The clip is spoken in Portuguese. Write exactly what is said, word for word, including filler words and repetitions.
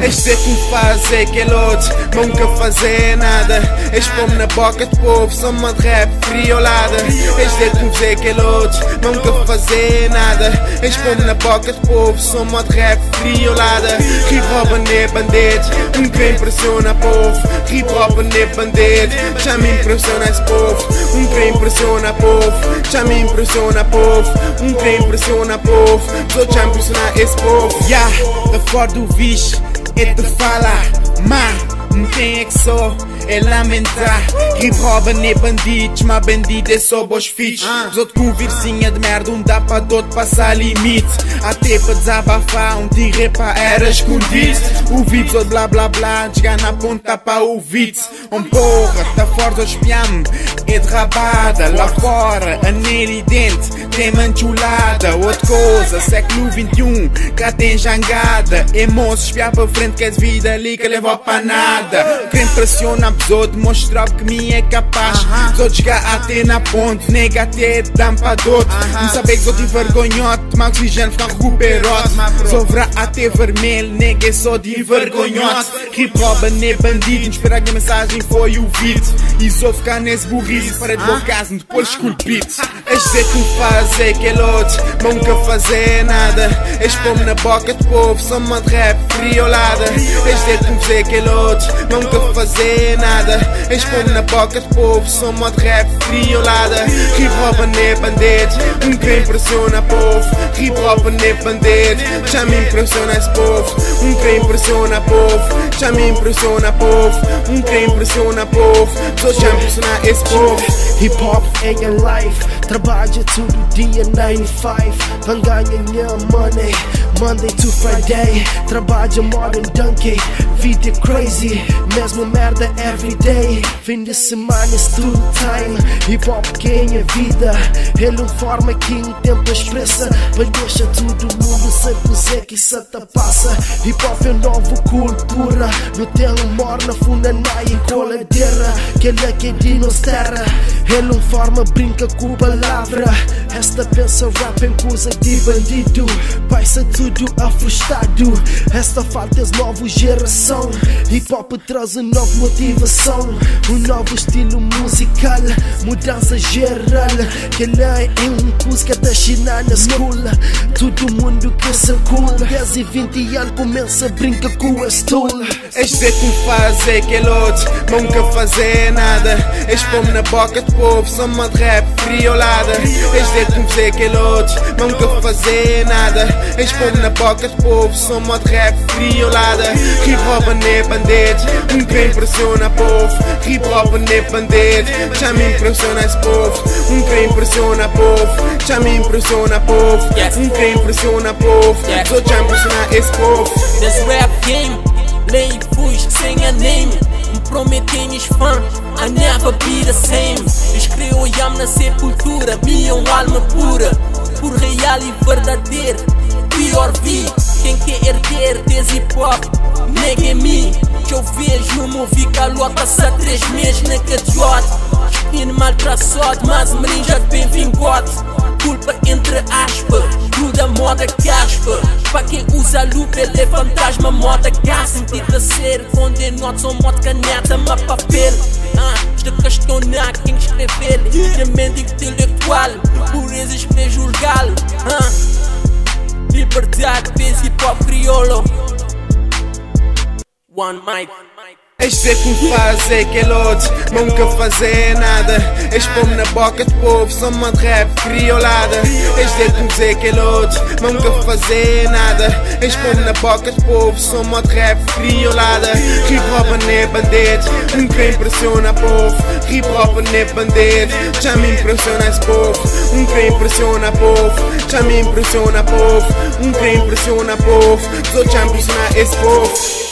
És dizer que me fazer que é lote, mas nunca fazer nada. És pôr-me na boca de povo, só uma de rap friolada. És dizer que me fazer que é lote, mas nunca fazer nada. És pôr-me na boca de povo, só uma de rap friolada. Hip hop é bandido, nunca impressiona povo. Hip hop é bandido, já me impressiona esse povo. Nunca impressiona povo, já me impressiona povo. Nunca impressiona povo, só já impressiona esse povo. Ya, da fora do vixe, é te falar, mas não tem é que só é lamentar. Hip hop é bandidos, mas bandido é só bons fitos. Os outros com virsinha de merda, um dá para outro passar limite. Até para desabafar, um tirei para era escondido. O vídeo ou blá blá blá, desgar na ponta para o vídeo. Um porra, tá fora do espiame, é derrabada. Lá fora, a nele dente, tem manchulada. Outra coisa, século vinte e um, cá tem jangada. É moço, espiar para frente que é vida ali que leva para nada. Quem pressiona pessoa demonstrar que me é capaz. Só chegar até na ponte, nega até dá para dote. Não saber que sou de vergonhote, mas oxigênio fica recuperote. Sovra até vermelho, nega é só de vergonhote. Hip hop é bandido, esperar que a mensagem foi o vídeo. E só ficar nesse burrice para de bocazo, depois esculpido. És dizer que me fazer que é lote, mas nunca fazer nada. És pôr-me na boca de povo, só uma de rap friolada. És dizer que me fazer que é lote, mas nunca fazer nada. És pôr-me na boca de povo, só uma de rap friolada. Hip hop é bandido, nunca impressiona povo. Hip hop é bandido, já me impressiona esse povo. Nunca impressiona povo, já me impressiona povo. Nunca impressiona povo, só já impressiona esse povo. Hip hop é a life, trabalha todo dia nine to five. Para ganhar money, Monday to Friday. Trabalha modern donkey, vida crazy. Mesmo merda everyday. Fim de semana é studio time. Hip hop ganha vida. Ele forma que em tempo expressa. Para deixar todo mundo sem dizer que isso te passa. Hip hop é nova cultura. No terra morna, funda na e coladeira. Que ele é que dinos terra. Ele forma brinca com palavra. Esta pensa rap em coisa de bandido. Paisa tudo afastado. Esta falta é nova geração. Hip hop traz uma nova motivação. Um novo estilo musical. Mudança geral. Que lá é um música da China na escola. Todo mundo que circula. dez e vinte anos começa a brincar com a stola. És dizer que me fazer que é lote, mas nunca fazer nada. És pôr-me na boca de povo, só uma de rap friolada. És dizer que me fazer que é lote, mas nunca fazer nada. És pôr-me na boca de povo, só uma de rap friolada. Hip hop é bandido, nunca impressiona povo. Hip hop é bandido, já me impressiona esse povo. Nunca impressiona povo, já me impressiona povo. Nunca impressiona povo, só já impressiona esse povo. This rap game, lei fuis sem a name. Me prometem os fãs, I never be the same. Escrevo yam na sepultura, minha alma pura. Por real e verdadeiro, pior vi. Quem quer herder desse hip hop, nega em mim. Que eu vejo no movie calota-se há três meses na cadiote. Esquino mal pra sorte, mas menino já bem vingote. Culpa entre aspas, gruda moda caspa. Para quem usa lupa, ele é fantasma, moda gás. Sentido a ser condenado, só modo caneta, mas papel. Ah, esta questionar quem escrever. De mente intelectual, pureza escrever julgar. Ah, liberdade, peso hip hop crioulo. One mic. És dizer que me fazer que é lote, mas nunca fazer nada. És pôr-me na boca de povo, só uma de rap criolada. És dizer que me fazer que é lote, mas nunca fazer nada. És pôr-me na boca de povo, só uma de rap criolada. Hip hop é bandido, nunca impressiona povo. Hip hop é bandido, já me impressiona esse povo. Nunca impressiona povo, já me impressiona povo. Nunca impressiona povo, só já impressiona esse povo.